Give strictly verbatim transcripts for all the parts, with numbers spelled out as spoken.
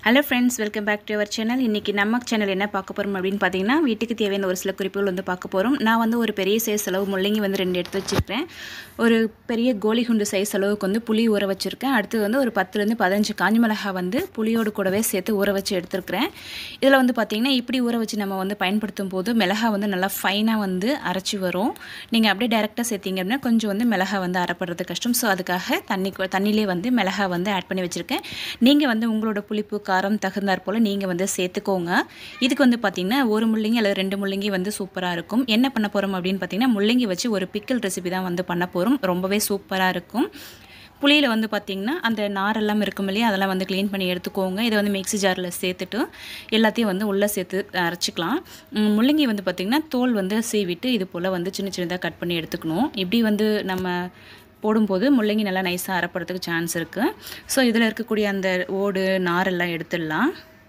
Hello friends, welcome back to our channel. இன்னைக்கு நம்ம channel என்ன பார்க்க போறோம் அப்படினு பாத்தீங்கன்னா வீட்டுக்கு தேவையான ஒரு சில குறிப்புகள் வந்து பார்க்க போறோம். நான் வந்து ஒரு பெரிய சைஸ் அளவு முள்ளங்கி வந்து ரெண்டு எடுத்து வச்சிருக்கேன். ஒரு பெரிய கோலி குண்டு சைஸ் அளவுக்கு வந்து புளி ஊற வச்சிருக்கேன். அடுத்து வந்து ஒரு பத்து ல இருந்து பதினைந்து காஞ்ச மிளகாய் வந்து புளியோடு கூடவே சேர்த்து ஊற வச்சு எடுத்துர்க்கறேன். இதல வந்து பாத்தீங்கன்னா இப்படி ஊற வச்சு நம்ம வந்து பயன்படுத்தும்போது மிளகாய் வந்து நல்லா ஃபைனா வந்து அரைச்சு வரும். நீங்க அப்படியே டைரக்ட்டா சேர்த்தீங்க அப்படினா கொஞ்சம் வந்து மிளகாய் வந்து அரைப்படுறது கஷ்டம். சோ அதுக்காக தண்ணி தண்ணிலே வந்து மிளகாய் வந்து ஆட் பண்ணி வச்சிருக்கேன். நீங்க வந்து உங்களோட புளிப்பு காரம் தகுந்தாற் போல நீங்க வந்து சேர்த்துக்கோங்க. இதுக்கு வந்து பாத்தீங்கன்னா ஒரு முள்ளங்கி அல்லது ரெண்டு முள்ளங்கி வந்து சூப்பரா இருக்கும். என்ன பண்ண போறோம் அப்படினு பாத்தீங்கன்னா முள்ளங்கி வச்சு ஒரு பிக்கிள் ரெசிபி தான் வந்து பண்ண போறோம். ரொம்பவே சூப்பரா இருக்கும். புளியில வந்து பாத்தீங்கன்னா அந்த நார் எல்லாம் இருக்கும் இல்லையா அதெல்லாம் வந்து க்ளீன் பண்ணி எடுத்துக்கோங்க. இத வந்து மிக்ஸி ஜார்ல சேர்த்துட்டு எல்லாத்தையும் வந்து உள்ள சேர்த்து அரைச்சுக்கலாம். முள்ளங்கி வந்து பாத்தீங்கன்னா தோல் வந்து சீவிட்டு இது போல வந்து சின்ன சின்னதா கட் பண்ணி எடுத்துக்கணும். இப்படி வந்து நம்ம போடும்போது முள்ளங்கி நல்லா நைஸா அரைப்படுறதுக்கு சான்ஸ் இருக்கு. சோ இதல இருக்கக்கூடிய அந்த ஓடு நார் எல்லாம் எடுத்துடலாம்.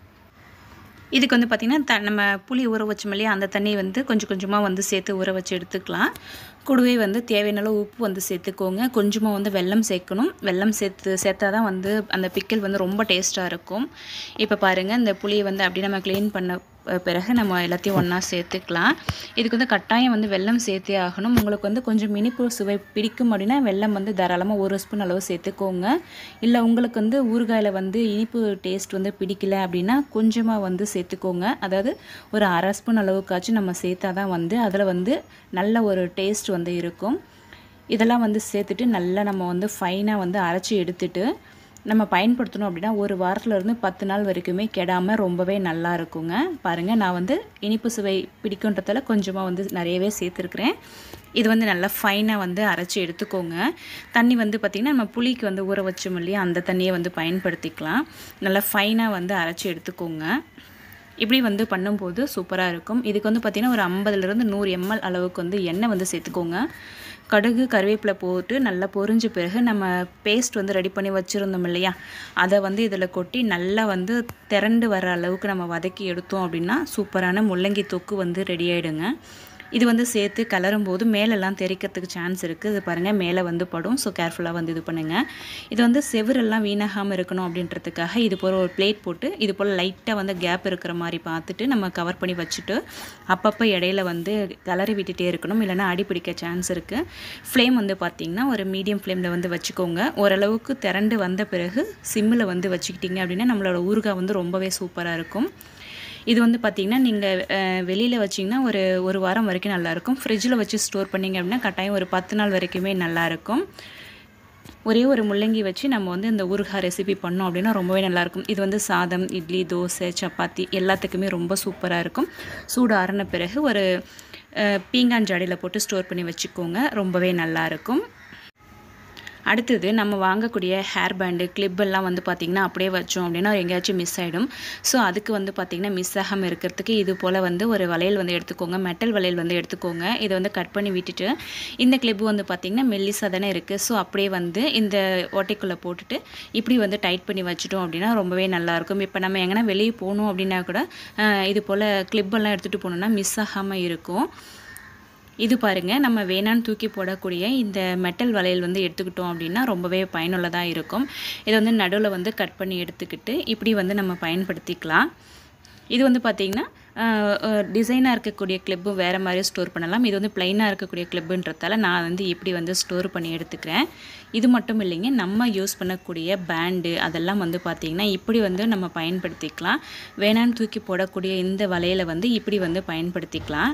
இதுக்கு வந்து பாத்தீங்கன்னா நம்ம புளி ஊற வச்சோம் இல்லையா அந்த தண்ணி வந்து கொஞ்சம் கொஞ்சமா வந்து சேர்த்து ஊற வச்சு எடுத்துக்கலாம். கூடவே வந்து தேவையான அளவு உப்பு வந்து சேர்த்துக்கோங்க. கொஞ்சமா வந்து வெல்லம் சேர்க்கணும். வெல்லம் சேர்த்து சேர்த்தா தான் வந்து அந்த பிக்கிள் வந்து ரொம்ப டேஸ்டா இருக்கும். இப்போ பாருங்க இந்த புளியை வந்து அப்படியே நம்ம க்ளீன் பண்ண பிறகு நம்ம எல்லாத்தையும் ஒண்ணா சேர்த்துக்கலாம். இதுக்கு வந்து கட்டாயம் வந்து வெல்லம் சேர்த்தே ஆகணும். உங்களுக்கு வந்து கொஞ்சம் இனிப்பு சுவை பிடிக்கும் அப்படினா வெல்லம் வந்து தாராளமா ஒரு ஸ்பூன் அளவு சேர்த்துக்கோங்க. இல்ல உங்களுக்கு வந்து ஊறுகாயில வந்து இனிப்பு டேஸ்ட் வந்து பிடிக்கல அப்படினா கொஞ்சமா வந்து சேர்த்துக்கோங்க. அதாவது ஒரு அரை ஸ்பூன் அளவுக்காச்சும் நம்ம சேர்த்தா தான் வந்து அதுல வந்து நல்ல ஒரு டேஸ்ட் வந்து இருக்கும். இதெல்லாம் வந்து சேர்த்துட்டு நல்லா நம்ம வந்து ஃபைனா வந்து அரைச்சு எடுத்துட்டு நம்ம பயன்படுத்தணும் அப்படினா ஒரு வாரத்துல இருந்து பத்து நாள் வரைக்குமே கெடாம ரொம்பவே நல்லா இருக்குங்க. பாருங்க நான் வந்து இனிப்பு சுவை பிடிக்கும்ன்றதால கொஞ்சமா வந்து நிறையவே சேர்த்திருக்கேன். இது வந்து நல்லா ஃபைனா வந்து அரைச்சு எடுத்துக்கோங்க. தண்ணி வந்து பாத்தீங்கன்னா நம்ம புளிக்கு வந்து ஊற வச்சோம் இல்லையா அந்த தண்ணியை வந்து பயன்படுத்திக்கலாம். நல்லா ஃபைனா வந்து அரைச்சு எடுத்துக்கோங்க. இப்படி வந்து பண்ணும்போது சூப்பரா இருக்கும். இதுக்கு வந்து பாத்தீங்கன்னா ஒரு ஐம்பது ல இருந்து நூறு எம் எல் அளவுக்கு வந்து எண்ணெய் வந்து சேர்த்துக்கோங்க. கடுகு கறிவேப்பிலை போட்டு நல்லா பொரிஞ்ச பிறகு நம்ம பேஸ்ட் வந்து ரெடி பண்ணி வச்சிருந்தோம் இல்லையா அத வந்து இதல கொட்டி நல்லா வந்து திரண்டு வர அளவுக்கு நம்ம வதக்கி எடுத்தோம் அப்படினா சூப்பரான முள்ளங்கி தொக்கு வந்து ரெடி ஆயிடுங்க. இது வந்து சேர்த்து கலரும்போது மேல எல்லாம் தெறிக்கிறதுக்கு சான்ஸ் இருக்கு. இது பாருங்க மேல வந்து படும். சோ கேர்ஃபுல்லா வந்து இது பண்ணுங்க. இது வந்து செவுரு எல்லாம் வீணாகாம இருக்கணும் அப்படின்றதுக்காக இது போல ஒரு பிளேட் போட்டு இது போல லைட்டா வந்து கேப் இருக்கிற மாதிரி பார்த்துட்டு நம்ம கவர் பண்ணி வச்சிட்டு அப்பப்ப இடையில வந்து கலரி விட்டுட்டே இருக்கணும். இல்லனா அடி பிடிக்க சான்ஸ் இருக்கு. ஃப்ளேம் வந்து பாத்தீங்கன்னா ஒரு மீடியம் ஃப்ளேம்ல வந்து வச்சுக்கோங்க. ஓரளவுக்கு திரண்டு வந்த பிறகு சிம்ல வந்து வச்சிட்டீங்க அப்படினா நம்மளோட ஊறுகாய் வந்து ரொம்பவே சூப்பரா இருக்கும். இது வந்து பாத்தீங்கன்னா நீங்க வெளியில வச்சீங்கன்னா ஒரு ஒரு வாரம் வரைக்கும் நல்லா இருக்கும். ஃப்ரிட்ஜ்ல வச்சு ஸ்டோர் பண்ணீங்க அப்படினா கட்டாயம் ஒரு பத்து நாள் வரைக்குமே நல்லா இருக்கும். ஒரே ஒரு முள்ளங்கி வச்சு நம்ம வந்து இந்த ஊறுகாய் ரெசிபி பண்ணோம் அப்படினா ரொம்பவே நல்லா இருக்கும். இது வந்து சாதம், இட்லி, தோசை, சப்பாத்தி எல்லாத்துக்குமே ரொம்ப சூப்பரா இருக்கும். சூடு ஆறின பிறகு ஒரு பீங்கான் ஜாடியில போட்டு ஸ்டோர் பண்ணி வச்சுக்கோங்க. ரொம்பவே நல்லா இருக்கும். அடுத்து நம்ம வாங்கக்கூடிய ஹேர் பேண்ட் கிளிப் எல்லாம் வந்து பாத்தீங்கன்னா அப்படியே வச்சோம் அப்படினா எங்கயாச்சும் மிஸ் ஆயிடும். சோ அதுக்கு வந்து பாத்தீங்கன்னா மிஸ் ஆகாம இருக்கிறதுக்கு இது போல வந்து ஒரு வளையல் வந்து எடுத்துக்கோங்க. மெட்டல் வளையல் வந்து எடுத்துக்கோங்க. இத வந்து கட் பண்ணி விட்டுட்டு இந்த கிளிப் வந்து பாத்தீங்கன்னா மெல்லிசா தானே இருக்கு. சோ அப்படியே வந்து இந்த ஓட்டைக்குள்ள போட்டுட்டு இப்படி வந்து டைட் பண்ணி வச்சிட்டோம் அப்படினா ரொம்பவே நல்லா இருக்கும். இப்போ நம்ம எங்கனா வெளிய போணும் அப்படினா கூட இது போல கிளிப் எல்லாம் எடுத்துட்டு போணும்னா மிஸ் ஆகாம இருக்கும். இது பாருங்க நம்ம வேணான்னு தூக்கி போடக்கூடிய இந்த மெட்டல் வளையல் வந்து எடுத்துக்கிட்டோம் அப்படினா ரொம்பவே பயனுள்ளதா இருக்கும். இத வந்து நடுவுல வந்து கட் பண்ணி எடுத்துக்கிட்டு இப்படி வந்து நம்ம பயன்படுத்திக்கலாம். இது வந்து பாத்தீங்கன்னா டிசைனா இருக்கக்கூடிய கிளிப் வேற மாதிரி ஸ்டோர் பண்ணலாம். இது வந்து ப்ளைனா இருக்கக்கூடிய கிளிப்ன்றதால நான் வந்து இப்படி வந்து ஸ்டோர் பண்ணி எடுத்துக்கிறேன். இது மட்டும் இல்லைங்க நம்ம யூஸ் பண்ணக்கூடிய பேண்ட் அதெல்லாம் வந்து பாத்தீங்கன்னா இப்படி வந்து நம்ம பயன்படுத்திக்கலாம். வேணான்னு தூக்கி போடக்கூடிய இந்த வளையலை வந்து இப்படி வந்து பயன்படுத்திக்கலாம்.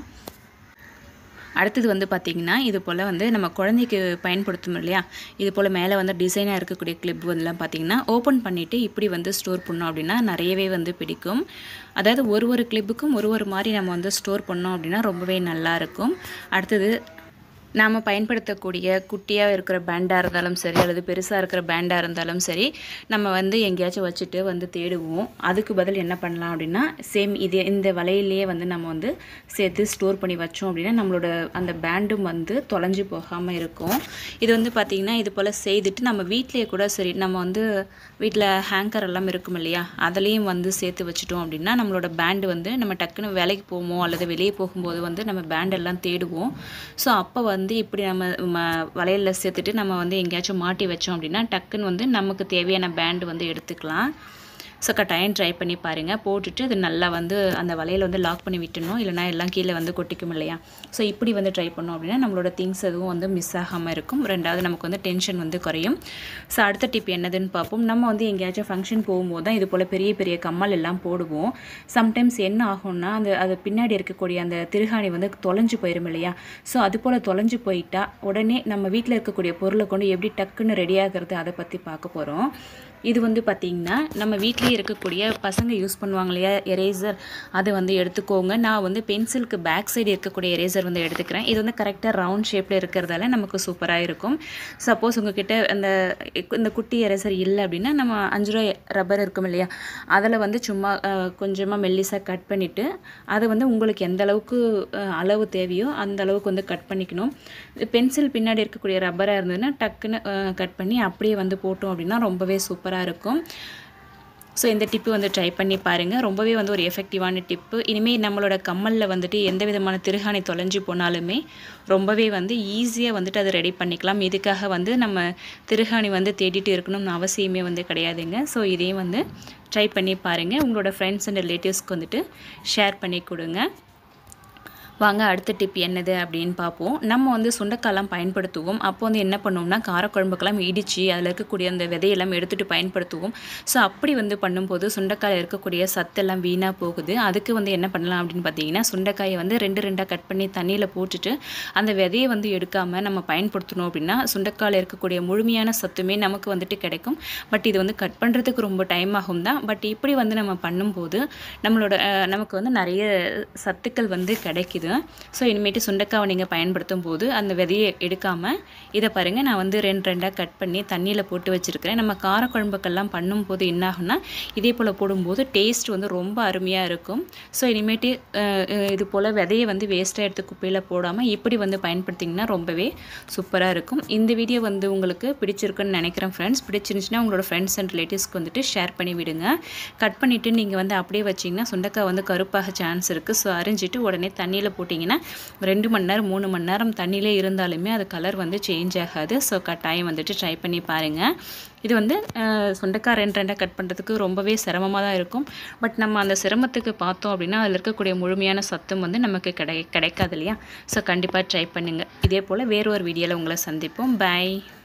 அடுத்து வந்து பாத்தீங்கன்னா இது போல வந்து நம்ம குழந்தைக்கு பயன்படுத்தும் இல்லையா இது போல மேலே வந்து டிசைனா இருக்கக்கூடிய கிளிப் எல்லாம் பாத்தீங்கன்னா ஓபன் பண்ணிட்டு இப்படி வந்து ஸ்டோர் பண்ணோம் அப்படினா நிறையவே வந்து பிடிக்கும். அதாவது ஒரு ஒரு கிளிப்புக்கும் ஒரு ஒரு மாதிரி நம்ம வந்து ஸ்டோர் பண்ணோம் அப்படினா ரொம்பவே நல்லா இருக்கும். அடுத்து நாம பயன்படுத்தக்கூடிய குட்டியா இருக்கிற பேண்டா இருந்தாலும் சரி அல்லது பெருசா இருக்கிற பேண்டா இருந்தாலும் சரி நம்ம வந்து எங்கயாச்சும் வச்சிட்டு வந்து தேடுவோம். அதுக்கு பதில் என்ன பண்ணலாம் அப்படினா சேம் இது இந்த வளையலையே வந்து நம்ம வந்து சேர்த்து ஸ்டோர் பண்ணி வச்சோம் அப்படினா நம்மளோட அந்த பேண்டும் வந்து தொலைஞ்சு போகாம இருக்கும். இது வந்து பாத்தீங்கன்னா இது போல செய்துட்டு நம்ம வீட்லயே கூட சரி நம்ம வந்து வீட்ல ஹேங்கர் எல்லாம் இருக்கும் இல்லையா அதலயும் வந்து சேர்த்து வச்சிட்டோம் அப்படினா நம்மளோட பேண்ட் வந்து நம்ம டக்குன்னு வேலைக்கு போவோமோ அல்லது வெளிய போகும்போது வந்து நம்ம பேண்ட் எல்லாம் தேடுவோம். சோ அப்ப வந்து இப்படி நம்ம வளையல்ல சேர்த்துட்டு நம்ம வந்து எங்கயாச்சும் மாட்டி வச்சோம் அப்படினா டக்குன்னு வந்து நமக்கு தேவையான பேண்ட் வந்து எடுத்துக்கலாம். ஸோ கட்டாயம் ட்ரை பண்ணி பாருங்கள். போட்டுட்டு அது நல்லா வந்து அந்த வலையில் வந்து லாக் பண்ணி விட்டுணும், இல்லைனா எல்லாம் கீழே வந்து கொட்டிக்கும் இல்லையா. ஸோ இப்படி வந்து ட்ரை பண்ணோம் அப்படின்னா நம்மளோட திங்ஸ் எதுவும் வந்து மிஸ் ஆகாமல் இருக்கும். ரெண்டாவது நமக்கு வந்து டென்ஷன் வந்து குறையும். ஸோ அடுத்த டிப் என்னதுன்னு பார்ப்போம். நம்ம வந்து எங்கேயாச்சும் ஃபங்க்ஷன் போகும்போது தான் இது போல் பெரிய பெரிய கம்மல் எல்லாம் போடுவோம். சம்டைம்ஸ் என்ன ஆகும்னா அந்த அது பின்னாடி இருக்கக்கூடிய அந்த திருகாணி வந்து தொலைஞ்சு போயிடும் இல்லையா. ஸோ அது போல் தொலைஞ்சு போயிட்டா உடனே நம்ம வீட்டில் இருக்கக்கூடிய பொருளை கொண்டு எப்படி டக்குன்னு ரெடி ஆகிறது அதை பற்றி பார்க்க போகிறோம். இது வந்து பார்த்திங்கன்னா நம்ம வீட்டிலேயே இருக்கக்கூடிய பசங்க யூஸ் பண்ணுவாங்க இல்லையா எரேசர், அதை வந்து எடுத்துக்கோங்க. நான் வந்து பென்சிலுக்கு பேக் சைடு இருக்கக்கூடிய எரேசர் வந்து எடுத்துக்கிறேன். இது வந்து கரெக்டாக ரவுண்ட் ஷேப்பில் இருக்கிறதால நமக்கு சூப்பராக இருக்கும். சப்போஸ் உங்ககிட்ட அந்த இந்த குட்டி எரேசர் இல்லை அப்படின்னா நம்ம அஞ்சு ரூபா ரப்பர் இருக்கும் இல்லையா, அதில் வந்து சும்மா கொஞ்சமாக மெல்லிஸாக கட் பண்ணிவிட்டு அதை வந்து உங்களுக்கு எந்த அளவுக்கு அளவு தேவையோ அந்த அளவுக்கு வந்து கட் பண்ணிக்கணும். பென்சில் பின்னாடி இருக்கக்கூடிய ரப்பராக இருந்ததுன்னா டக்குன்னு கட் பண்ணி அப்படியே வந்து போட்டோம் அப்படின்னா ரொம்பவே சூப்பராக இருக்கும். ஸோ இந்த டிப்பு வந்து ட்ரை பண்ணி பாருங்கள். ரொம்பவே வந்து ஒரு எஃபெக்டிவான டிப்பு. இனிமேல் நம்மளோட கம்மலில் வந்துட்டு எந்த விதமான திருகாணி தொலைஞ்சு போனாலுமே ரொம்பவே வந்து ஈஸியாக வந்துட்டு அதை ரெடி பண்ணிக்கலாம். இதுக்காக வந்து நம்ம திருகாணி வந்து தேடிட்டு இருக்கணும்னு அவசியமே வந்து கிடையாதுங்க. ஸோ இதையும் வந்து ட்ரை பண்ணி பாருங்கள். உங்களோட ஃப்ரெண்ட்ஸ் அண்ட் ரிலேட்டிவ்ஸ்க்கு வந்துட்டு ஷேர் பண்ணி கொடுங்க. வாங்க அடுத்த டிப் என்னது அப்படின்னு பார்ப்போம். நம்ம வந்து சுண்டைக்காயெல்லாம் பயன்படுத்துவோம். அப்போ வந்து என்ன பண்ணுவோம்னா காரக்குழம்புக்கெல்லாம் இடித்து அதில் இருக்கக்கூடிய அந்த விதையெல்லாம் எடுத்துகிட்டு பயன்படுத்துவோம். ஸோ அப்படி வந்து பண்ணும்போது சுண்டைக்காயில் இருக்கக்கூடிய சத்தெல்லாம் வீணாக போகுது. அதுக்கு வந்து என்ன பண்ணலாம் அப்படின்னு பார்த்தீங்கன்னா சுண்டைக்காயை வந்து ரெண்டு ரெண்டாக கட் பண்ணி தண்ணியில் போட்டுட்டு அந்த விதையை வந்து எடுக்காமல் நம்ம பயன்படுத்தணும் அப்படின்னா சுண்டைக்காயில் இருக்கக்கூடிய முழுமையான சத்துமே நமக்கு வந்துட்டு கிடைக்கும். பட் இது வந்து கட் பண்ணுறதுக்கு ரொம்ப டைம் ஆகும் தான். பட் இப்படி வந்து நம்ம பண்ணும்போது நம்மளோட நமக்கு வந்து நிறைய சத்துக்கள் வந்து கிடைக்குது. ஸோ இனிமேட்டு சுண்டைக்காவை நீங்கள் பயன்படுத்தும் போது அந்த விதையை எடுக்காமல் இதை பாருங்கள், நான் வந்து ரெண்டு ரெண்டாக கட் பண்ணி தண்ணியில் போட்டு வச்சுருக்கிறேன். நம்ம காரக்குழம்புக்கெல்லாம் பண்ணும்போது என்ன ஆகும்னா இதே போல் போடும்போது டேஸ்ட் வந்து ரொம்ப அருமையாக இருக்கும். ஸோ இனிமேட்டு இது போல் விதையை வந்து வேஸ்ட்டாக எடுத்து குப்பையில் போடாமல் இப்படி வந்து பயன்படுத்திங்கன்னா ரொம்பவே சூப்பராக இருக்கும். இந்த வீடியோ வந்து உங்களுக்கு பிடிச்சிருக்குன்னு நினைக்கிறேன் ஃப்ரெண்ட்ஸ். பிடிச்சிருந்துச்சுன்னா உங்களோட ஃப்ரெண்ட்ஸ் அண்ட் ரிலேட்டிவ்ஸ்க்கு வந்துட்டு ஷேர் பண்ணி விடுங்க. கட் பண்ணிவிட்டு நீங்கள் வந்து அப்படியே வச்சிங்கன்னா சுண்டைக்காய் வந்து கருப்பாக சான்ஸ் இருக்குது. ஸோ அரிஞ்சிட்டு உடனே தண்ணியில் போட்டிங்கன்னா ரெண்டு மணி நேரம் மூணு மணி நேரம் தண்ணியிலே இருந்தாலுமே அது கலர் வந்து சேஞ்ச் ஆகாது. ஸோ கட்டாயம் வந்துட்டு ட்ரை பண்ணி பாருங்கள். இது வந்து சுண்டைக்காய் ரெண்டு ரெண்டாக கட் பண்ணுறதுக்கு ரொம்பவே சிரமமாக தான் இருக்கும். பட் நம்ம அந்த சிரமத்துக்கு பார்த்தோம் அப்படின்னா அதில் இருக்கக்கூடிய முழுமையான சத்தம் வந்து நமக்கு கிடை கிடைக்காது இல்லையா. ஸோ கண்டிப்பாக ட்ரை பண்ணுங்கள். இதே போல் வேறு ஒரு வீடியோவில் உங்களை சந்திப்போம். பை.